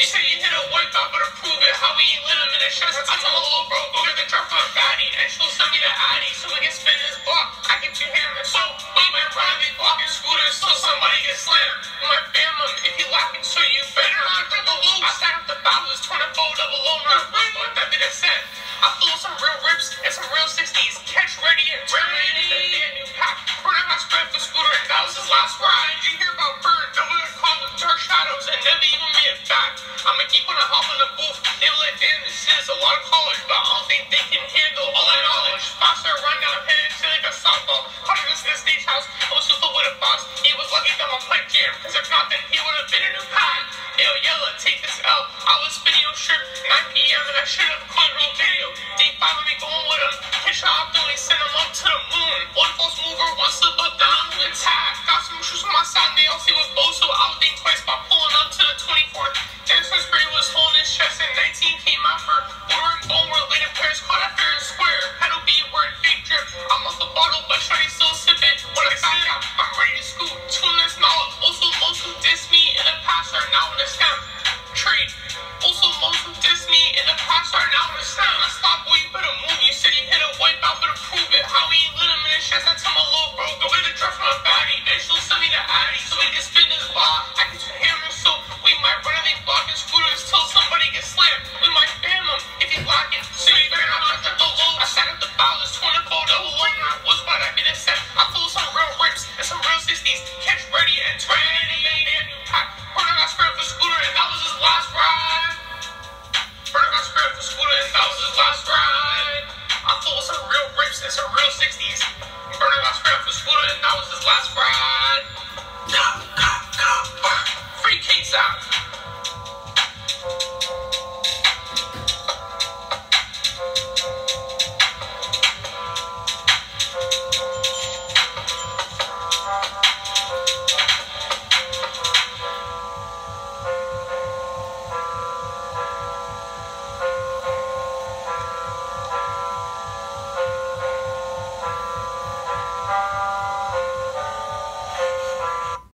You say you hit a white dot, but prove it. How we lit him in the chest. I tell my little bro, go get the drop for a baddie. And she'll send me the Addy so we can spin this block. I get two hammers. So we might ride these blocking scooters till somebody gets slammed. We might bam him if you laughing, so you better not grab the loop. I stack up the bottles, 24 double low, not what that be the set. I flew some real rips and some real 60s. Catch ready and turn it in a damn new pack. Burn out my spread for scooter and that was his last ride. You hear about Bird, that we're gonna call them dark shadows and never even made it back. I'ma keep on a hop in the booth. They were like, damn, this is a lot of college, but I don't think they can handle all that knowledge. Faster run down, headed to like a softball. Hunting this in the stage house, I was super with a box. He was lucky that my pipe jam, cause if not, then he would have been a new pad. Yo, Yella, take this L. I was spinning your shirt, 9 p.m. and I should have caught real video. D5 let me going with him. Hit your op, then we send him up to the moon. One false mover, one slip up, down with tag. Got some shoes from my side, and they all see with both, so I'll think twice by pulling up to the 24th. Anderson Spray was holding his chest, and 19 came out for order and bone where later pairs caught at fair and square. Pedal B, wearing fake drip. I'm off the bottle, but shorty still sipping. When I back out, I'm ready to scoop. Tune this knowledge. Also, most who diss me in the past are now in the stem. Trade. Also, most who diss me in the past are now in the stem. I stop where you put a move. You said you hit a white out for to prove it. How we lit him in the chest. I tell my little bro, go get the drop from a baddie. And she'll send me the Addy so we can spin this block. I can two hammers, so we might run these blocking scooters till somebody gets slammed. We might bam them if he's blocking. So you better not touch the low. I sat at the bowels, 24 double low. What's what I be the set? I flew some real rips and some real 60s. Catch ready and turn it in a damn new pack. Burner got spread for scooter and that was his last ride. Burner got spread for scooter and that was his last ride. I flew some real rips and some real 60s. Burner got spread for scooter and that was his last ride. Free case out.